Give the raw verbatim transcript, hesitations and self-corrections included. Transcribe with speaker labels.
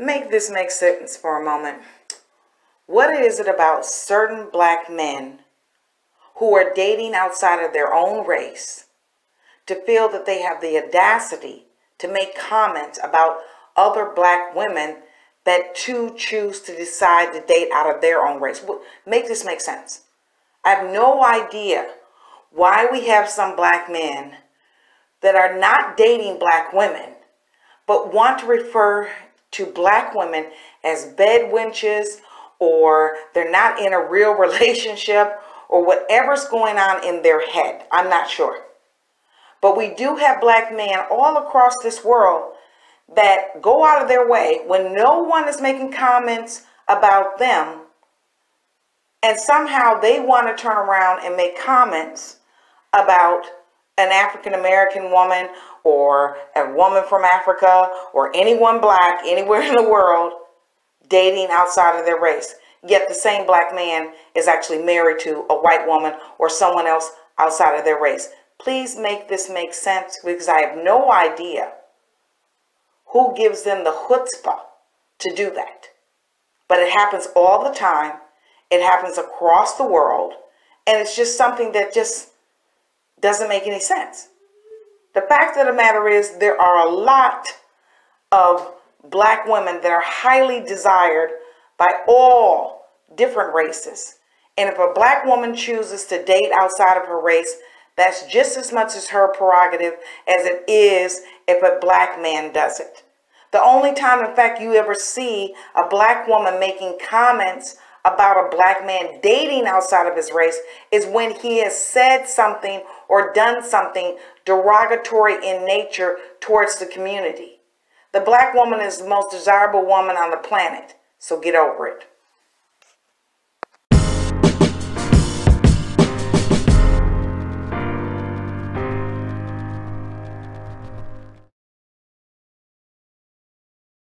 Speaker 1: Make this make sense for a moment. What is it about certain black men who are dating outside of their own race to feel that they have the audacity to make comments about other black women that too choose to decide to date out of their own race? Make this make sense. I have no idea why we have some black men that are not dating black women, but want to refer to black women as bed wenches, or they're not in a real relationship, or whatever's going on in their head. I'm not sure. But we do have black men all across this world that go out of their way when no one is making comments about them, and somehow they want to turn around and make comments about an African American woman or a woman from Africa or anyone black anywhere in the world dating outside of their race. Yet the same black man is actually married to a white woman or someone else outside of their race. Please make this make sense, because I have no idea who gives them the chutzpah to do that. But it happens all the time. It happens across the world. And it's just something that just doesn't make any sense. The fact of the matter is, there are a lot of black women that are highly desired by all different races. And if a black woman chooses to date outside of her race, that's just as much as her prerogative as it is if a black man does it. The only time, in fact, you ever see a black woman making comments about a black man dating outside of his race is when he has said something or done something derogatory in nature towards the community. The black woman is the most desirable woman on the planet, so get over it.